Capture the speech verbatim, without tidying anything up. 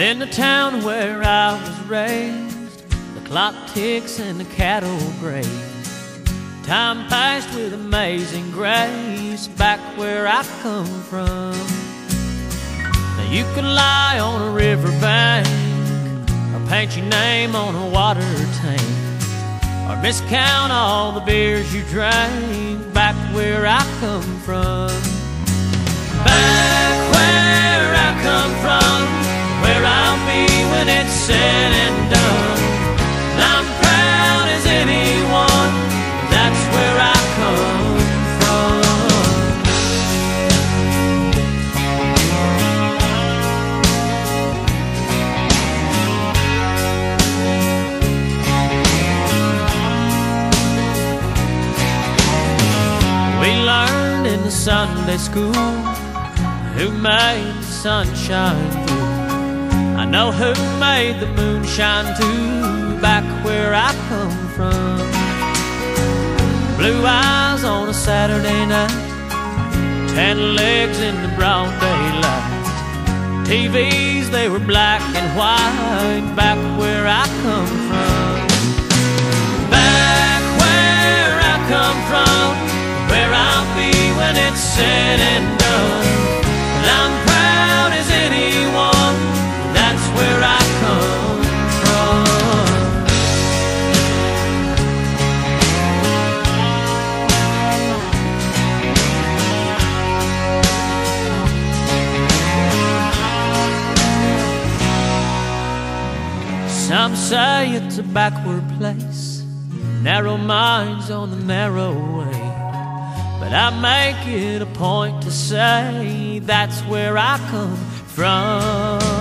in the town where I was raised, the clock ticks and the cattle graze. Time passed with amazing grace back where I come from. Now you could lie on a riverbank, or paint your name on a water tank, or miscount all the beers you drank back where I come from. Back where I come from, where I'll be when it's said and done. And I'm proud as anyone, that's where I come from. We learned in the Sunday school who made the sunshine through. I know who made the moonshine too, back where I come from. Blue eyes on a Saturday night, tan legs in the broad daylight. T Vs, they were black and white, back where I come from. Back where I come from, where I'll be when it's said and done. And I'm proud as anyone, that's where I come from. Some say it's a backward place, narrow minds on the narrow way, but I make it a point to say that's where I come from.